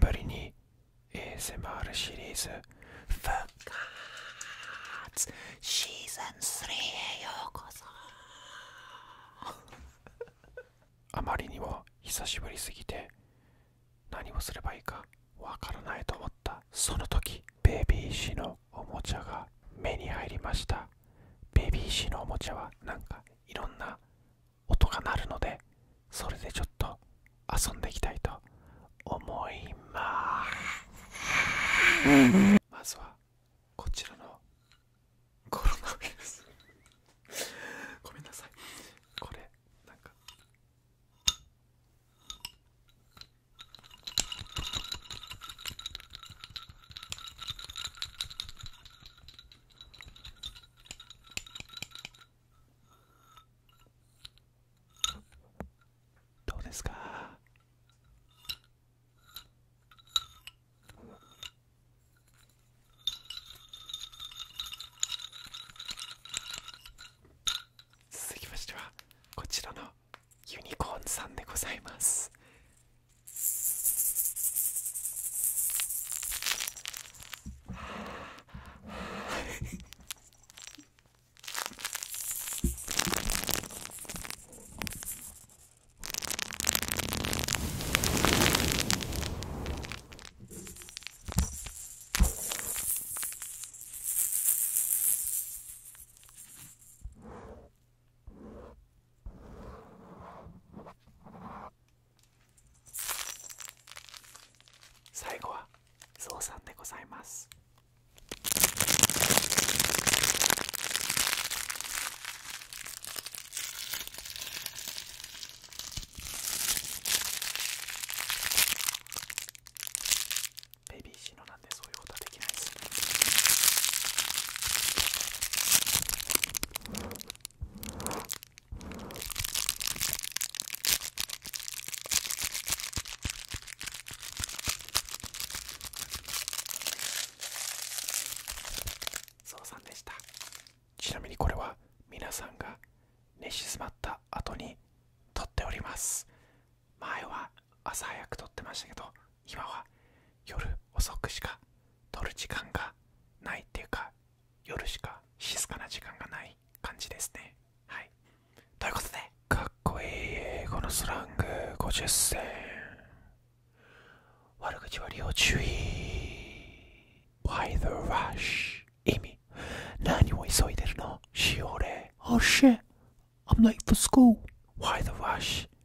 ぶりに ASMR シリーズ復活シーズン3へようこそ。あまりにも久しぶりすぎて何をすればいいかわからないと思ったその時、ベビーシのおもちゃが目に入りました。ベビーシのおもちゃはなんかいろんな音が鳴るので、それでちょっと遊んでいきたいと思います。まずはこちらのコロナウイルスごめんなさい、これなんかどうですか。続きましてはこちらのユニコーンさんでございます。最後はゾウさんでございます。ベビーシノなんでそういうことはできないです。ゾウさんでした。ちなみにこれは皆さんが寝静まった後に撮っております。前は朝早く撮ってましたけど、今は夜遅くしか撮る時間がないっていうか、夜しか静かな時間がない感じですね。はい、ということで、かっこいい英語のスラング50選、悪口は要注意。 Why the rush、 意味、何を急いでるの、しおれ。 Oh shit, I'm late for school. Why the rush、